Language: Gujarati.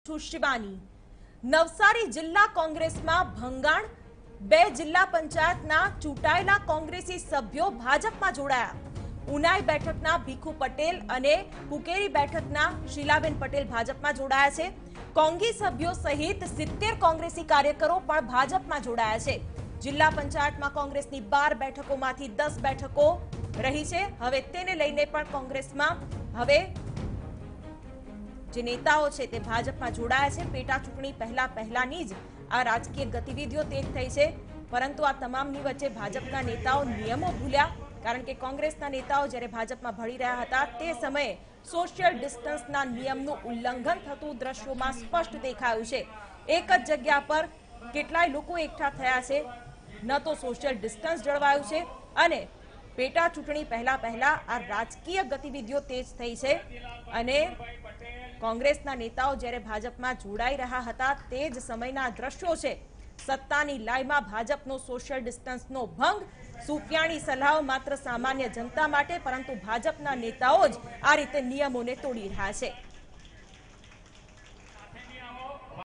શિવાની નવસારી જિલ્લા કોંગ્રેસમાં ભંગાણ બે જિલ્લા પંચાયતના ચૂંટાયેલા કોંગ્રેસી સભ્યો ભાજપમાં જોડાયા। ઉનાઈ બેઠકના ભીખુ પટેલ અને કુકેરી બેઠકના શીલાબેન પટેલ ભાજપમાં જોડાયા છે। કોંગી સભ્યો સહિત 70 કોંગ્રેસી કાર્યકરો પણ ભાજપમાં જોડાયા છે। જિલ્લા પંચાયતમાં કોંગ્રેસની 12 બેઠકોમાંથી 10 બેઠકો રહી છે। હવે તેને લઈને પણ કોંગ્રેસમાં હવે જે નેતાઓ છે તે ભાજપમાં જોડાયા છે। પેટા ચૂંટણી પહેલાની જ આ રાજકીય ગતિવિધિઓ તેજ થઈ છે, પરંતુ આ તમામની વચ્ચે ભાજપના નેતાઓ નિયમો ભૂલ્યા, કારણ કે કોંગ્રેસના નેતાઓ જ્યારે ભાજપમાં ભળી રહ્યા હતા તે સમયે સોશિયલ ડિસ્ટન્સના નિયમનું ઉલ્લંઘન થતું દ્રશ્યોમાં સ્પષ્ટ દેખાયું છે। એક જ જગ્યા પર કેટલાય લોકો એકઠા થયા છે, ન તો સોશિયલ ડિસ્ટન્સ જળવાયું છે અને પેટા ચૂંટણી પહેલા આ રાજકીય ગતિવિધિઓ તેજ થઈ છે અને કોંગ્રેસના નેતાઓ જ્યારે ભાજપમાં જોડાઈ રહ્યા હતા તે જ સમયના દ્રશ્યો છે। સત્તાની લાઈમાં ભાજપનો સોશિયલ ડિસ્ટન્સનો ભંગ, સુફિયાણી સલાહ માત્ર સામાન્ય જનતા માટે, પરંતુ ભાજપના નેતાઓ જ આ રીતે નિયમોને તોડી રહ્યા છે।